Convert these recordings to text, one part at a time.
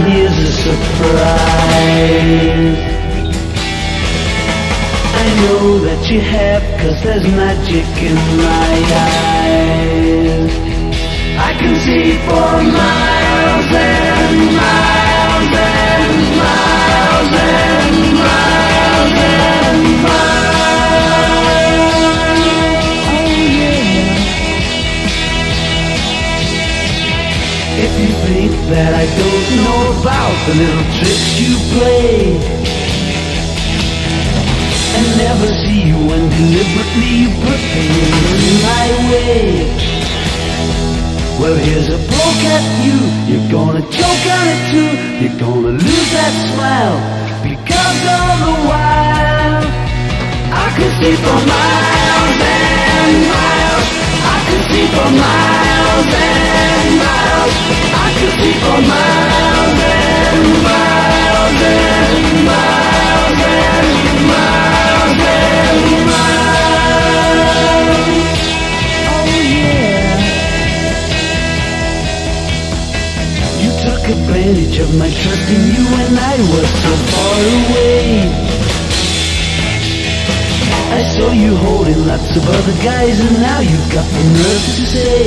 here's a surprise. I know that you have, 'cause there's magic in my eyes. I can see for miles and miles and miles and miles and miles. Oh yeah. If you think that I don't know about the little tricks you play, and never see you when deliberately you put things in my way, well, here's a poke at you. You're gonna choke on it too. You're gonna lose that smile, because all the while I can see for miles and miles. I can see for miles and miles. I can see for miles and miles and miles and miles and miles. Oh yeah. You took advantage of my trust in you when I was so far away. I saw you holding lots of other guys, and now you've got the nerve to say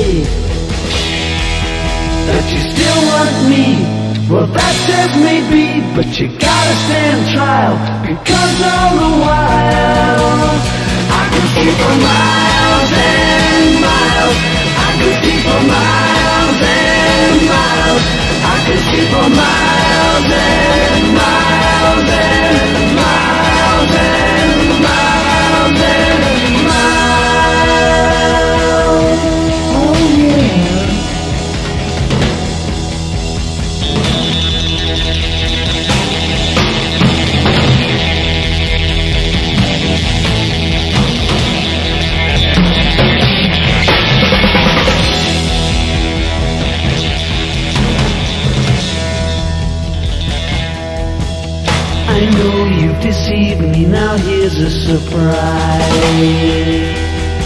that you still want me. Well, that just may be, but you gotta stand trial, because all the while I can see for miles and miles. I can see for miles and miles. I can see for miles and miles and miles and miles and miles. Oh yeah. I know you've deceived me, now here's a surprise.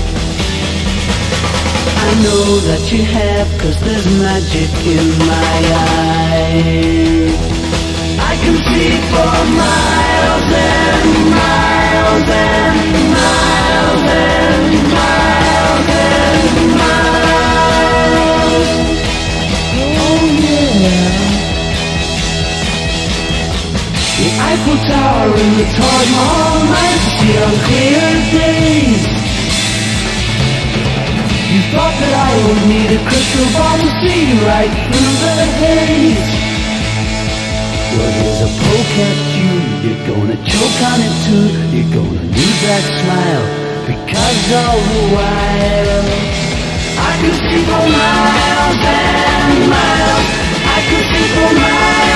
I know that you have, 'cause there's magic in my eyes. I can see for miles and miles and miles and miles and miles. Oh yeah. The Eiffel Tower and the Taj Mahal nights to see on clear days. You thought that I would need a crystal ball to see right through the haze. Well, here's a poke at you. You're gonna choke on it too. You're gonna lose that smile, because all the while I can see for miles and miles. I can see for miles.